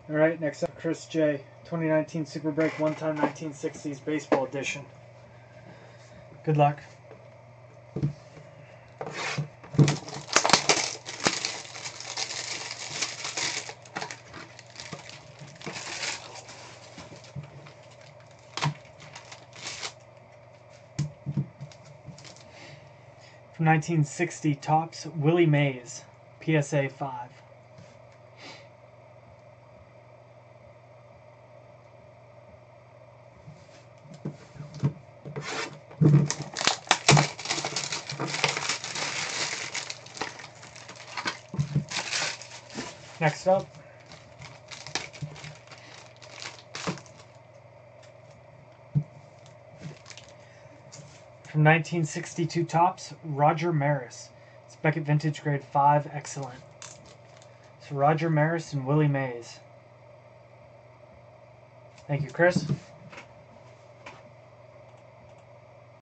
All right, next up, Chris J. 2019 Super Break One Time 1960s Baseball Edition. Good luck. From 1960 Topps, Willie Mays, PSA 5. Next up, from 1962 Topps, Roger Maris. It's Beckett Vintage Grade 5, excellent. So Roger Maris and Willie Mays. Thank you, Chris.